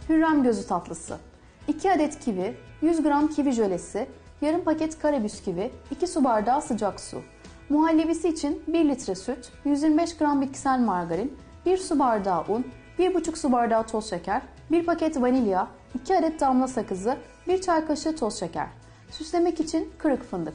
Hürrem gözü tatlısı. 2 adet kivi, 100 gram kivi jölesi, yarım paket kare bisküvi, 2 su bardağı sıcak su. Muhallebisi için 1 litre süt, 125 gram bitkisel margarin, 1 su bardağı un, 1,5 su bardağı toz şeker, 1 paket vanilya, 2 adet damla sakızı, 1 çay kaşığı toz şeker. Süslemek için kırık fındık.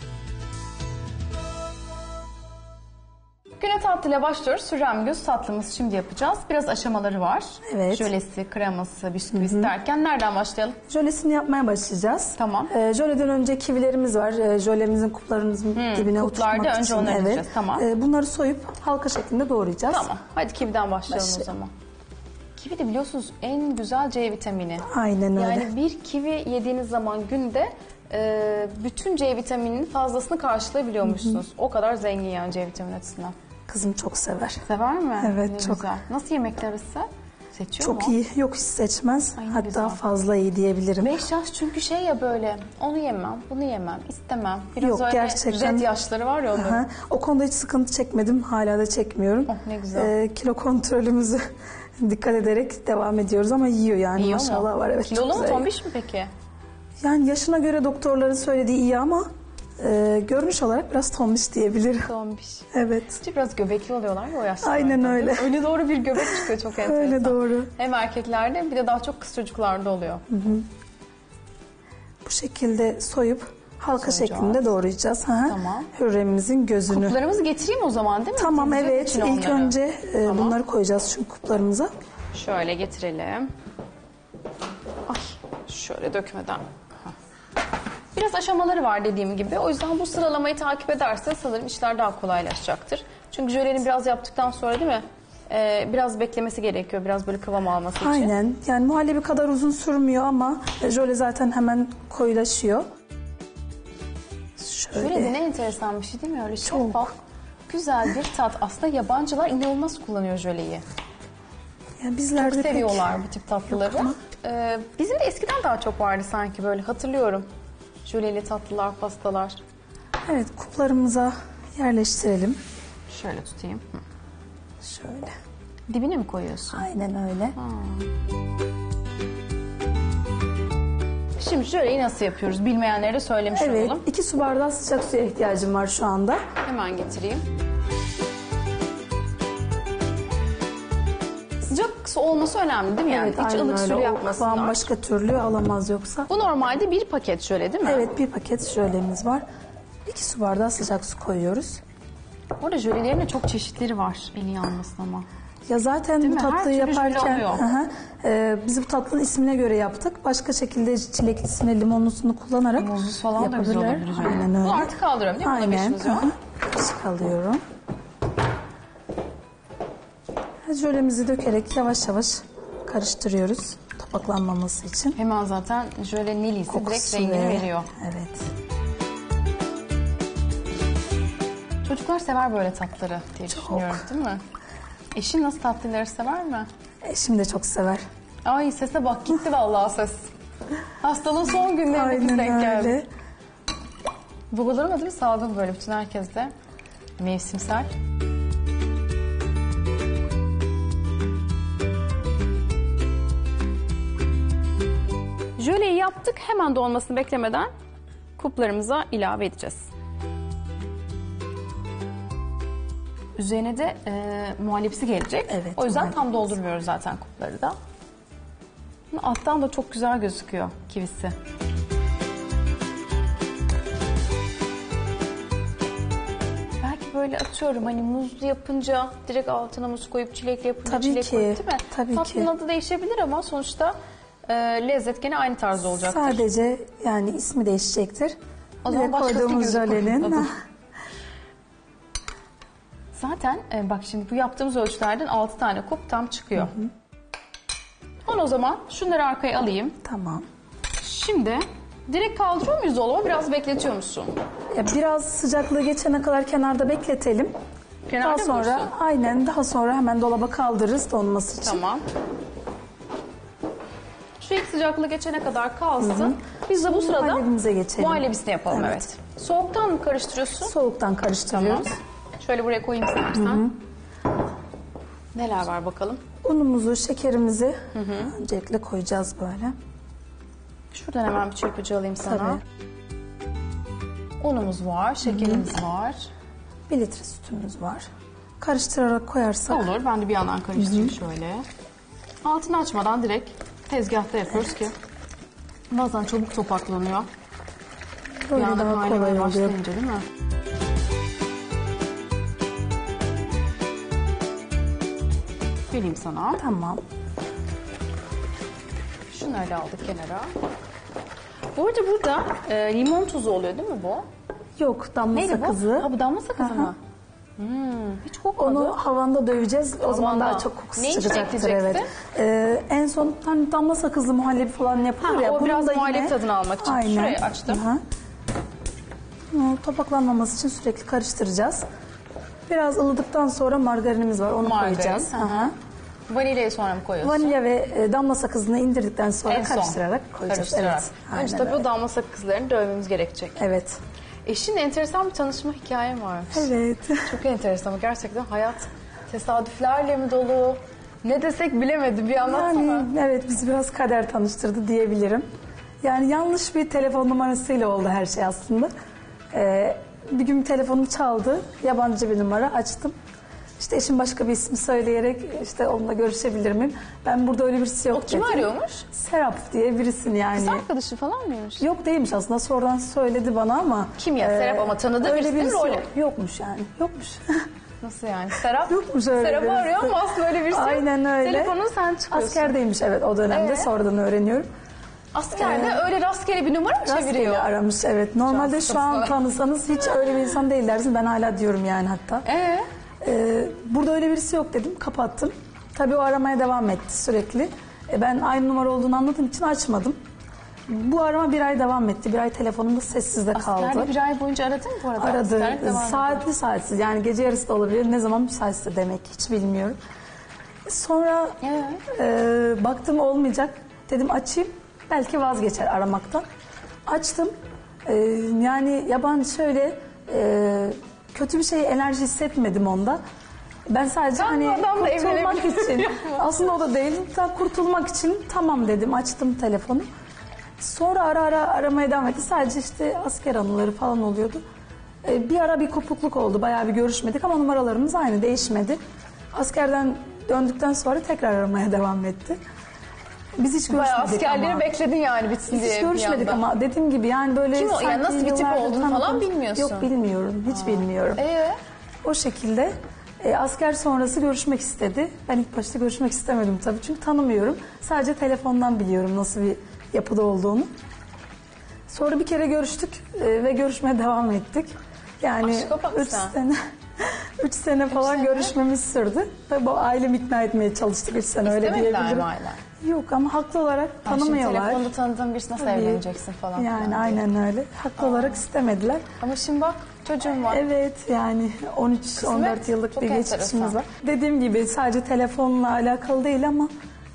Güne tatlıyla başlıyoruz. Hürrem göz tatlımız şimdi yapacağız. Biraz aşamaları var. Evet. Jölesi, kreması, bisküvisi derken nereden başlayalım? Jölesini yapmaya başlayacağız. Tamam. Jöleden önce kivilerimiz var. Jölemizin kuplarımızın dibine kuplarda oturtmak önce için. onları dikeceğiz, tamam. Bunları soyup halka şeklinde doğrayacağız. Tamam. Hadi kividen başlayalım o zaman. Kivi de biliyorsunuz en güzel C vitamini. Aynen öyle. Yani bir kivi yediğiniz zaman günde bütün C vitamininin fazlasını karşılayabiliyormuşsunuz. O kadar zengin yani C vitamini açısından. Kızım çok sever. Sever mi? Evet, Ne çok. Güzel. Nasıl yemekler arası? Seçiyor mu? Çok iyi. Yok, hiç seçmez. Ay, ne Hatta güzel. fazla iyi diyebilirim. 5 yaş çünkü şey ya böyle onu yemem, bunu yemem, istemem. Biraz Yok, öyle gerçekten. red yaşları var ya onların. Aha, o konuda hiç sıkıntı çekmedim. Hala da çekmiyorum. Oh, ne güzel. Kilo kontrolümüzü dikkat ederek devam ediyoruz ama yiyor yani. Yiyor Maşallah mu? var. Evet, Kilolu çok mu, güzel. tombiş mi peki? Yani yaşına göre doktorların söylediği iyi ama görünüş olarak biraz tombiş diyebilirim. Tombiş. Evet. Çünkü biraz göbekli oluyorlar ya o yaşlarda. Aynen öyle. Öyle doğru bir göbek çıkıyor, çok enteresan. Öyle doğru. Hem erkeklerde bir de daha çok kız çocuklarda oluyor. Bu şekilde soyup halka Soyacağız. şeklinde doğrayacağız. Tamam. Hürremimizin gözünü. Kuplarımızı getireyim o zaman değil mi? Tamam, Temizlemek evet. için İlk onları. önce Tamam. bunları koyacağız çünkü kuplarımıza. Şöyle getirelim. Ay, şöyle dökmeden. Biraz aşamaları var dediğim gibi. O yüzden bu sıralamayı takip ederse sanırım işler daha kolaylaşacaktır. Çünkü jölenin biraz yaptıktan sonra değil mi? Biraz beklemesi gerekiyor. Biraz böyle kıvam alması için. Aynen. Yani muhallebi kadar uzun sürmüyor ama jöle zaten hemen koyulaşıyor. Jöle de ne enteresan bir şey değil mi? Öyle şeffaf, güzel bir tat. Aslında yabancılar inanılmaz kullanıyor jöleyi. Yani bizler Çok de seviyorlar bu tip tatlıları. ama. Bizim de eskiden daha çok vardı sanki böyle, hatırlıyorum. Jöleli tatlılar, pastalar. Evet, kuplarımıza yerleştirelim. Şöyle tutayım. Şöyle. Dibine mi koyuyorsun? Aynen öyle. Şimdi jöleyi nasıl yapıyoruz? Bilmeyenlere de söylemiş Evet, olalım. 2 su bardağı sıcak suya ihtiyacım var şu anda. Hemen getireyim. Sıcak su olması önemli değil mi? Yani Evet, hiç aynen ılık öyle. suyla O yapmasınlar. kıvam başka türlü alamaz yoksa. Bu normalde bir paket jöle değil mi? Evet, bir paket jölemiz var. 2 su bardağı sıcak su koyuyoruz. Orada jölelerin de çok çeşitleri var, eli yanmasın ama. Ya zaten Değil bu mi? Her tatlıyı türlü jöle yaparken oluyor. biz bu tatlının ismine göre yaptık. Başka şekilde çileklisini, limonlusunu kullanarak Muzlu falan da güzel yapabilirler. olabilir jöle. Aynen öyle. Bunu artık kaldırıyorum değil mi? Buna bir Aynen. işimiz yok. Kaşık alıyorum. Jölemizi dökerek yavaş yavaş karıştırıyoruz topaklanmaması için. Hemen zaten jöle neliyse direkt Kokusu rengini ve- veriyor. Evet. Çocuklar sever böyle tatları diye düşünüyorum değil mi? Eşin nasıl tatlıları sever mi? Eşim de çok sever. Ay sese bak, gitti vallahi ses. Hastalığın son günlerine biz Aynen denk geldik. öyle. Babaların adı bir salgın böyle bütün herkeste. Mevsimsel. Jöleyi yaptık. Hemen donmasını beklemeden kuplarımıza ilave edeceğiz. Üzerine de muhallebisi gelecek. Evet, O yüzden tam muhallebisi. doldurmuyoruz zaten kupları da. Alttan da çok güzel gözüküyor kivisi. Belki böyle atıyorum hani muzlu yapınca direkt altına muz koyup çilekli yapınca Tabii çilek ki, koyup değil mi? tabii Tatlının ki. adı değişebilir ama sonuçta lezzet gene aynı tarzda olacaktır. Sadece yani ismi değişecektir. O Bir zaman de başkası koyduğumuz gözü jölenin. koyalım. Zaten bak şimdi bu yaptığımız ölçülerden 6 tane kup tam çıkıyor. Onu o zaman şunları arkaya alayım. Tamam. Şimdi direkt kaldırıyor muyuz dolaba, biraz bekletiyor musun? Ya biraz sıcaklığı geçene kadar kenarda bekletelim. Kenarda Daha mı sonra dursun? aynen daha sonra hemen dolaba kaldırırız donması için. Tamam. Şu ilk sıcaklığı geçene kadar kalsın. Biz de bu sırada muhallebimize geçelim. muhallebisini yapalım, evet. Soğuktan mı karıştırıyorsun? Soğuktan Tamam. karıştırıyoruz. Şöyle buraya koyayım istersen. Neler var bakalım? Unumuzu, şekerimizi öncelikle koyacağız böyle. Şuradan hemen bir çırpıcı alayım sana. Tabii. Unumuz var, şekerimiz var. 1 litre sütümüz var. Karıştırarak koyarsak. Olur, ben de bir yandan karıştırayım şöyle. Altını açmadan direkt tezgahta yapıyoruz ki bazen çabuk topaklanıyor. Bir Böyle anda daha kolay kaynamaya oluyor. başlayınca değil mi? Vereyim sana. Tamam. Şunu öyle aldık kenara. Bu arada burada limon tuzu oluyor değil mi bu? Yok, damla Neydi sakızı. bu? Ha, bu damla sakızı Aha. mı? Hiç kokmadı. Onu havanda döveceğiz. O zaman Havanda. daha çok kokusu Ne için çıkacaktır. ekleyeceksin? Evet. En son hani damla sakızlı muhallebi falan yapılır Ha, ya. o bunun biraz da muhallebi yine- tadını almak için. Aynen. Şurayı açtım. Aha. Bunu topaklanmaması için sürekli karıştıracağız. Biraz ılıdıktan sonra margarinimiz var. Onu Margarin, koyacağız. hı hı. Aha. Vanilyayı sonra mı koyuyorsun? Vanilya ve damla sakızını indirdikten sonra En son. karıştırarak koyacağız. Karıştırarak. Evet. Önce Aynen tabii o öyle. damla sakızlarını dövmemiz gerekecek. Evet. Eşin enteresan bir tanışma hikayem varmış. Evet. Çok enteresan. Gerçekten hayat tesadüflerle mi dolu? Ne desek bilemedim. Bir anlatsana. Yani evet, bizi biraz kader tanıştırdı diyebilirim. Yani yanlış bir telefon numarasıyla oldu her şey aslında. Bir gün telefonum çaldı. Yabancı bir numara, açtım. İşte eşim başka bir ismi söyleyerek işte onunla görüşebilir miyim? Ben burada öyle birisi yok O kim dedim. arıyormuş? Serap diye birisin yani. Kız arkadaşı falan mıymış? Yok değilmiş aslında, sonradan söyledi bana ama. Kim ya? Serap ama tanıdığı öyle birisi değil mi? birisi Rolü. yok. Yokmuş yani. Yokmuş. Nasıl yani? Serap? Yokmuş öyle Serap'ı birisi. arıyor ama aslında öyle birisi yok. Aynen öyle. Telefonunu sen çıkıyorsun. Askerdeymiş evet o dönemde, sonradan öğreniyorum. Askerde öyle rastgele bir numara mı Rastgele çeviriyor? aramış evet. Normalde şu an Şanslısın. tanısanız hiç öyle bir insan değil dersin. Ben hala diyorum yani hatta. Burada öyle birisi yok dedim. Kapattım. Tabii o aramaya devam etti sürekli. Ben aynı numara olduğunu anladığım için açmadım. Bu arama 1 ay devam etti. 1 ay telefonumda sessizde kaldı. Askerde 1 ay boyunca aradın mı bu arada? Aradı. Askerlik devam ediyor. Saatli saatsiz. Yani gece yarısı da olabilir. Ne zaman müsaitse demek hiç bilmiyorum. Sonra baktım olmayacak. Dedim açayım. Belki vazgeçer aramaktan. Açtım. Yani yabancı şöyle kötü bir şey, enerji hissetmedim onda. Ben sadece Ben bu hani adamla kurtulmak evlenebilirim. için, aslında o da değil, kurtulmak için tamam dedim, açtım telefonu. Sonra ara aramaya devam etti. Sadece işte asker anıları falan oluyordu. Bir ara bir kopukluk oldu. Bayağı bir görüşmedik ama numaralarımız aynı, değişmedi. Askerden döndükten sonra tekrar aramaya devam etti. Biz hiç Bayağı görüşmedik askerleri ama. bekledin yani bitsin Biz diye. hiç bir görüşmedik yandan. ama dediğim gibi yani böyle Kim o? Yani sanki nasıl bir tip yıllardır olduğunu falan tanıdığım- bilmiyorsun. Yok bilmiyorum, hiç bilmiyorum. O şekilde asker sonrası görüşmek istedi. Ben ilk başta görüşmek istemedim tabii çünkü tanımıyorum. Sadece telefondan biliyorum nasıl bir yapıda olduğunu. Sonra bir kere görüştük ve görüşmeye devam ettik. Yani Aşka bak 3 sen. sene 3 sene falan sene? görüşmemiz sürdü. Ve bu ailemi ikna etmeye çalıştık 3 sene öyle İstemediler diyebilirim. mi ailen? Yok ama haklı olarak Şimdi tanımıyorlar. telefonda tanıdığın birisi nasıl Tabii. evleneceksin falan. Yani filan. aynen öyle. Haklı olarak istemediler. Ama şimdi bak çocuğun var. Evet yani 13-14 yıllık Çok bir enteresan. geçmişimiz var. Dediğim gibi sadece telefonla alakalı değil ama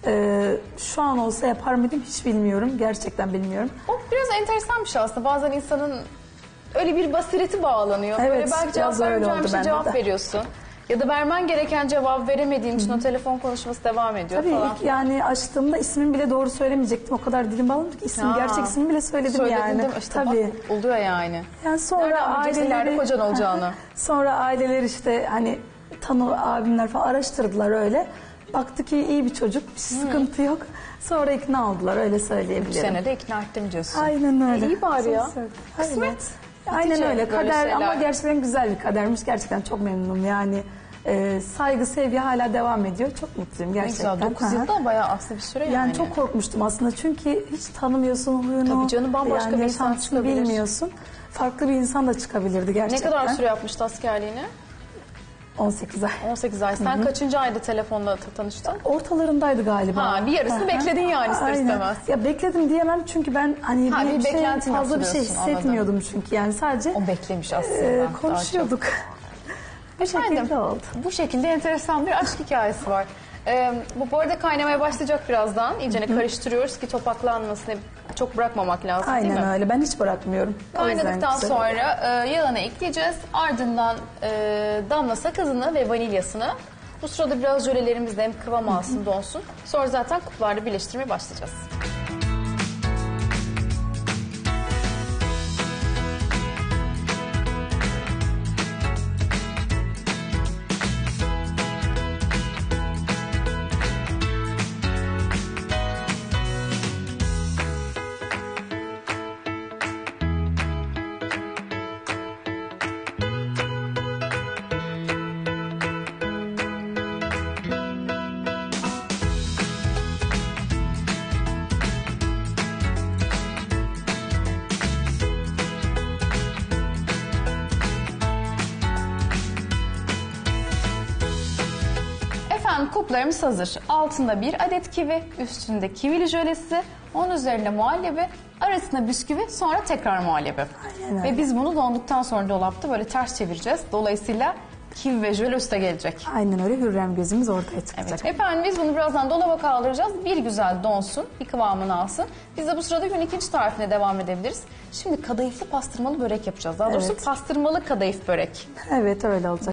şu an olsa yapar mıydım hiç bilmiyorum. Gerçekten bilmiyorum. O biraz enteresan bir şey aslında. Bazen insanın öyle bir basireti bağlanıyor. Evet, Böyle belki cevap biraz öyle vermeyeceğin oldu bir şey bende cevap de. veriyorsun. Ya da vermen gereken cevabı veremediğin için o telefon konuşması devam ediyor Tabii falan. ilk yani açtığımda ismimi bile doğru söylemeyecektim. O kadar dilim bağlandı ki gerçek ismimi bile söyledim Söyledin yani. değil mi? İşte Tabii. bak, oluyor yani. Yani sonra Nereden bileceksin ileride kocan olacağını? Sonra aileler işte hani abimler falan araştırdılar öyle. Baktı ki iyi bir çocuk, bir sıkıntı yok. Sonra ikna oldular öyle 3 söyleyebilirim. senede ikna ettim diyorsun. Aynen öyle. İyi bari ya. Aynen. Kısmet. Aynen Netice öyle. böyle Kader şeyler. ama gerçekten güzel bir kadermiş. Gerçekten çok memnunum yani. Saygı, sevgi hala devam ediyor. Çok mutluyum Ne gerçekten. güzel 9 Aha. yılda bayağı aslında bir süre yani. Yani çok korkmuştum aslında çünkü hiç tanımıyorsun huyunu. Tabii canım, bambaşka bir insan yaşantısını çıkabilir. bilmiyorsun. Farklı bir insan da çıkabilirdi Ne gerçekten. kadar süre yapmıştı askerliğini? 18 ay. 18 ay. Sen kaçıncı ayda telefonla tanıştın? Ortalarındaydı galiba. Ha, bir yarısını Aha. bekledin yani ister Aynen. istemez. Ya bekledim diyemem çünkü ben hani Ha, bir bir şey, beklentin fazla bir şey yapıyorsun, anladım. hissetmiyordum çünkü yani sadece O beklemiş aslında. konuşuyorduk. Bu şekilde Efendim, oldu. bu şekilde enteresan bir aşk hikayesi var. Bu arada kaynamaya başlayacak birazdan. İyice karıştırıyoruz ki topaklanmasını çok bırakmamak lazım değil mi? Aynen öyle. Ben hiç bırakmıyorum. O yüzden Kaynadıktan güzel. sonra yağını ekleyeceğiz. Ardından damla sakızını ve vanilyasını Bu sırada biraz jölelerimiz de hem kıvam alsın, donsun. Sonra zaten kuplarla birleştirmeye başlayacağız. Kuplarımız hazır. Altında 1 adet kivi, üstünde kivili jölesi, onun üzerinde muhallebi, arasında bisküvi, sonra tekrar muhallebi. Ve biz bunu donduktan sonra dolapta böyle ters çevireceğiz. Dolayısıyla kivi ve jöle üste gelecek. Aynen öyle, Hürrem gözümüz ortaya çıkacak. Evet. Efendim biz bunu birazdan dolaba kaldıracağız. Bir güzel donsun, bir kıvamını alsın. Biz de bu sırada gün ikinci tarifine devam edebiliriz. Şimdi kadayıflı pastırmalı börek yapacağız. Daha doğrusu pastırmalı kadayıf börek. Evet, öyle olacak.